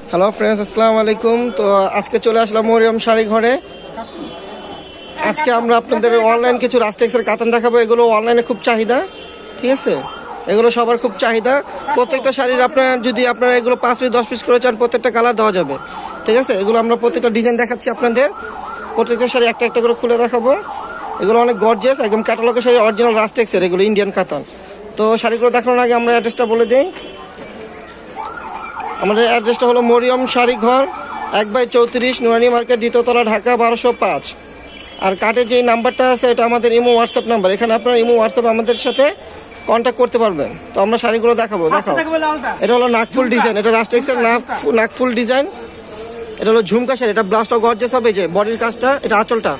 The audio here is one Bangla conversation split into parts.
হ্যালো ফ্রেন্ডস, আসসালামু আলাইকুম। তো আজকে চলে আসলাম মরিয়ম শাড়ি ঘরে। আজকে আমরা আপনাদের অনলাইন কিছু রাস্টেক্সের কাতান দেখাবো। এগুলো অনলাইনে খুব চাহিদা, ঠিক আছে? এগুলো সবার খুব চাহিদা। প্রত্যেকটা শাড়ির আপনারা এগুলো 5 পিস 10 পিস করে চান, প্রত্যেকটা কালার দেওয়া যাবে, ঠিক আছে? এগুলো আমরা প্রত্যেকটা ডিজাইন দেখাচ্ছি আপনাদের। প্রত্যেকটা শাড়ি একটা একটা করে খুলে দেখাবো। এগুলো অনেক গর্জিয়াস, একদম ক্যাটালগের শাড়ি, অরিজিনাল রাস্টেক্সের, এগুলো ইন্ডিয়ান কাতান। তো শাড়িগুলো দেখানোর আগে আমরা অ্যাড্রেসটা বলে দিই। আমাদের অ্যাড্রেসটা হলো মরিয়ম শাড়ি ঘর, 1/34 নুরানি মার্কেট, দ্বিতীয়তলা, ঢাকা 1205। আর কার্ডে যে নাম্বারটা আছে এটা আমাদের ইমো হোয়াটসঅ্যাপ নাম্বার। এখানে আপনারা ইমো হোয়াটসঅ্যাপ আমাদের সাথে কন্ট্যাক্ট করতে পারবেন। তো আমরা শাড়িগুলো দেখাবো। এটা হলো নাকফুল ডিজাইন, এটা রাস্টেক্সের নাকফুল ডিজাইন। এটা হলো ঝুমকা শাড়ি, এটা ব্লাউজটা গর্জিয়াস হবে। যে বডির কাজটা, এটা আঁচলটা,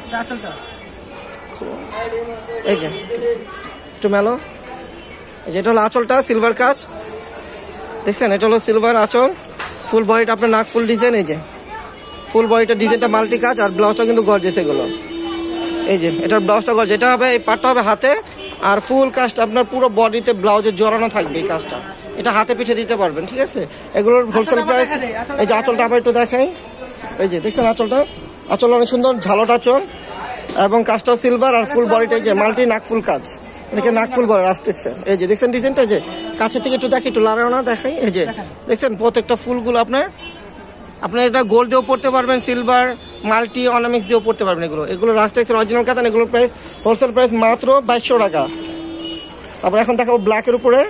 এই যে একটু মেলো, এটা হলো আঁচলটা, সিলভার কাজ দেখছেন। এটা হলো সিলভার আঁচল, ফুল বডিটা আপনার নাকফুল ডিজাইন। এই যে ফুল বডিটা ডিজাইনটা মাল্টি কাজ, আর ব্লাউজটা কিন্তু গর্জিয়াস। এগুলো এই যে এটার ব্লাউজটা গর্জিয়াস। এটা হবে, এই পাটটা হবে হাতে, আর ফুল কাজটা আপনার পুরো বডিতে ব্লাউজে জড়ানো থাকবে। এই কাজটা এটা হাতে পিঠে দিতে পারবেন, ঠিক আছে? এগুলোর হোলসেল প্রাইস। এই যে আঁচলটা আবার একটু দেখাই, এই যে দেখছেন আঁচলটা, আঁচল অনেক সুন্দর, ঝালট আঁচল, এবং কাজটাও সিলভার, আর ফুল বডিটা যে মাল্টি নাকফুল কাজ, এটাকে নাকফুল বলে রাস্টেক্সের। এই যে দেখছেন ডিজাইনটা, যে কাছের থেকে একটু দেখি, একটু লাড়াও না দেখাই। এই যে দেখছেন প্রত্যেকটা ফুলগুলো আপনার এটা গোল্ড দিয়েও পড়তে পারবেন, সিলভার, মাল্টি, অর্নামেন্টস দিয়েও পড়তে পারবেন। এগুলো রাস্টেক্সের অরিজিনাল কাতান। এগুলোর প্রাইস হোলসেল প্রাইস মাত্র 2200 টাকা। তারপর এখন দেখাবো ব্ল্যাকের উপরে।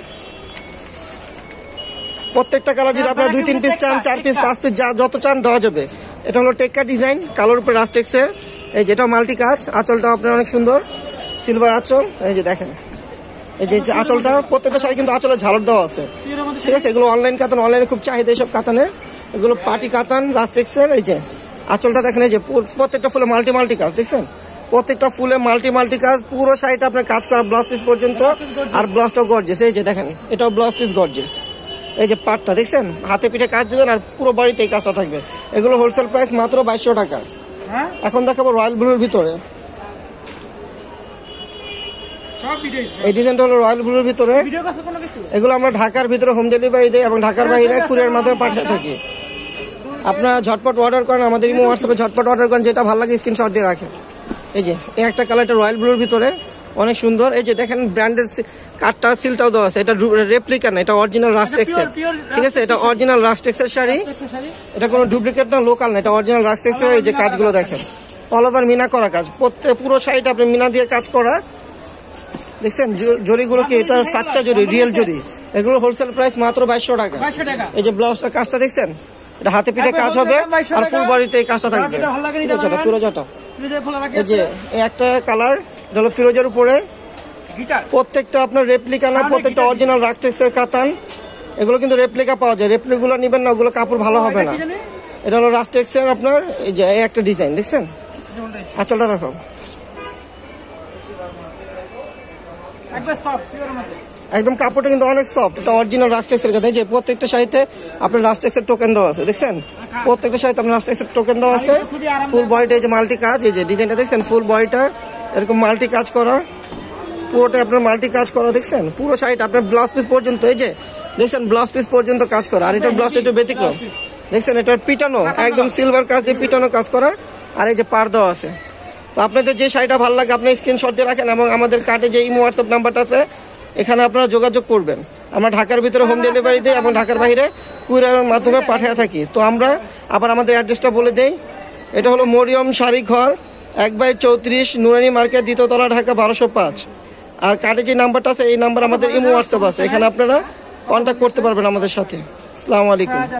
প্রত্যেকটা কালার যদি আপনারা 2-3 পিস চান, 4 পিস 5 পিস যত চান দেওয়া যাবে। এটা হলো টেক্কা ডিজাইন, কালোর উপরে রাস্টেক্সের। এই যেটা মাল্টি কাজ, আঁচলটা আপনার অনেক সুন্দর, সিলভার আঁচল। এই যে দেখেন, এই যে আঁচলটা, প্রত্যেকটা শাড়ি কিন্তু আঁচলে ঝালর দেওয়া আছে, ঠিক আছে? এগুলো অনলাইন কাতান, অনলাইনে খুব চাহিদা এইসব কাতানে। এগুলো পার্টি কাতান রাস্টেক্সের। এই যে আঁচলটা দেখেন, এই যে প্রত্যেকটা ফুলে মাল্টি কাজ দেখছেন, প্রত্যেকটা ফুলে মাল্টি কাজ। পুরো শাড়িটা আপনার কাজ করা ব্লাউজ পিস পর্যন্ত, আর ব্লাউজটাও গর্জিয়াস। এই যে দেখেন, এটাও ব্লাউজ পিস গর্জিয়াস। এই যে পাটটা দেখছেন, হাতে পিঠে কাজ দেবেন, আর পুরো বাড়িতে এই কাজটা থাকবে। এগুলো হোলসেল প্রাইস মাত্র 2200 টাকা। এখন দেখাবো রয়্যাল ব্লুর ভিতরে। এই ডিজাইনটা হলো রয়্যাল ব্লুর ভিতরে। এগুলো আমরা ঢাকার ভিতরে হোম ডেলিভারি দিই, এবং ঢাকার বাইরে কুরিয়ার মাধ্যমে পাঠিয়ে থাকি। আপনারা ঝটপট অর্ডার করেন, আমাদের ইমো হোয়াটসঅ্যাপে ঝটপট অর্ডার করেন, যেটা ভালো লাগে স্ক্রিনশট দিয়ে রাখেন। এই যে এই একটা কালারটা রয়্যাল ব্লুর ভিতরে, অনেক সুন্দর। এই যে দেখেন ব্র্যান্ডের কাঠটা, সিলটাও দেওয়া আছে। এটা রেপ্লিকা না, এটা অরিজিনাল রাস্টেক্সের, ঠিক আছে? এটা অরিজিনাল রাস্টেক্সের শাড়ি, এটা কোনো ডুপ্লিকেট না, লোকাল না, এটা অরিজিনাল রাস্টেক্সের। এই যে কাজগুলো দেখেন, অল ওভার মিনা করা কাজ, পুরো শাড়িটা আপনি মিনা দিয়ে কাজ করা দেখছেন। জরিগুলো কি, এটা সাচ্চা জরি, রিয়েল জরি। এগুলো হোলসেল প্রাইস মাত্র 2200 টাকা। এই যে ব্লাউজটা কাজটা দেখছেন, এটা হাতে পিঠে কাজ হবে, আর ফুল বডিতে এই কাজটা থাকবে। ফিরোজাটা, এই যে একটা কালার, এটা হলো ফিরোজের উপরে। প্রত্যেকটা আপনার রেপ্লিকা না, প্রত্যেকটা অরিজিনাল রাস্টেক্সের কাতান। এগুলো কিন্তু রেপ্লিকা পাওয়া যায়, রেপ্লিকাগুলো নেবেন না, ওগুলো কাপড় ভালো হবে না। এটা হলো রাস্টেক্সের আপনার। এই যে এই একটা ডিজাইন দেখছেন, আঁচলটা দেখো, একদম কাপড়টা কিন্তু অনেক সফট। এটা অরিজিনাল রাস্টেক্সের কাতান। যে প্রত্যেকটা শাড়িতে আপনার রাস্টেক্সের টোকেন দেওয়া আছে দেখছেন, প্রত্যেকটা শাড়িতে আপনার রাস্টেক্সের টোকেন দেওয়া আছে। ফুল বডিটা এই যে মাল্টি কাজ, এই যে ডিজাইনটা দেখছেন, ফুল বডিটা এরকম মাল্টি কাজ করা, পুরোটা আপনার মাল্টি কাজ করা দেখছেন। পুরো শাড়িটা আপনার ব্লাউজ পিস পর্যন্ত, এই যে দেখছেন ব্লাউজ পিস পর্যন্ত কাজ করা। আর এটার ব্লাউজটা একটু ব্যতিক্রম দেখছেন, এটার পিটানো, একদম সিলভার কাজ দিয়ে পিটানো কাজ করা, আর এই যে পার দেওয়া আছে। তো আপনাদের যে শাড়িটা ভালো লাগে আপনি স্ক্রিনশট দিয়ে রাখেন, এবং আমাদের কার্ডে যে ইমো হোয়াটসঅ্যাপ নাম্বারটা আছে এখানে আপনারা যোগাযোগ করবেন। আমরা ঢাকার ভিতরে হোম ডেলিভারি দিই, এবং ঢাকার বাইরে কুরিয়ারের মাধ্যমে পাঠিয়ে থাকি। তো আমরা আবার আমাদের অ্যাড্রেসটা বলে দেই। এটা হলো মরিয়ম শাড়ি ঘর, 1/34 নুরানি মার্কেট, দ্বিতীয়তলা, ঢাকা 1205। আর কার্ডে যে নাম্বারটা আছে এই নাম্বার আমাদের ইমো হোয়াটসঅ্যাপ আছে, এখানে আপনারা কন্ট্যাক্ট করতে পারবেন আমাদের সাথে। আসসালামু আলাইকুম।